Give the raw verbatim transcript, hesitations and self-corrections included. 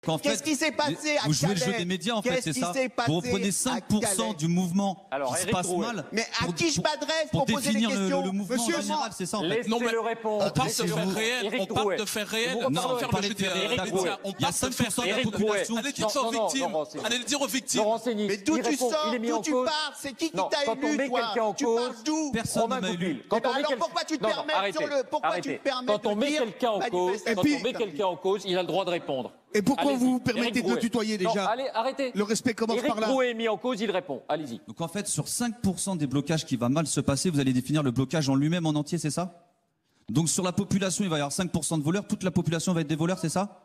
Qu'est-ce qui s'est passé à Vous jouez le Calais? jeu des médias, en fait, c'est ça. Vous reprenez cinq pour cent du mouvement Alors, qui se Éric passe Drouet. mal. Mais à pour- qui je pour- m'adresse pour pour poser des définir le, questions? le mouvement Monsieur, en général, c'est ça en fait. Laissez-le Non, mais répondre. On parle de Laissez-le- faire réel, Éric on parle Drouet. de faire réel, Vous on parlez- parle de faire parlez le de jeu faire des réel, médias. d'accord. On Il y a parle de cinq pour cent de faire la réel. population. Allez dire Non, ça aux non, non, victimes. Laurent Sénis. Allez le dire aux victimes. Laurent Sénis, Mais d'où il tu répond, sors? il est mis D'où en tu cause. pars? C'est qui qui Non, t'a quand on élu, met toi? quelqu'un en Tu cause, parles d'où? Personne Romain ne m'a Goupil, élu. quand Eh ben on met alors quel- pourquoi tu te Non, non, permets arrêtez, sur le- pourquoi arrêtez. tu te permets Quand de on met dire quelqu'un en cause, manifestation quand puis- on met quelqu'un en cause, il a le droit de répondre. Et pourquoi Allez-y. vous vous Éric permettez de Drouet. le tutoyer Non, déjà? allez, arrêtez. Le respect commence Éric par là. Drouet est mis en cause, il répond. Allez-y. Donc en fait, sur cinq pour cent des blocages qui va mal se passer, vous allez définir le blocage en lui-même en entier, c'est ça? Donc sur la population, il va y avoir cinq pour cent de voleurs, toute la population va être des voleurs, c'est ça?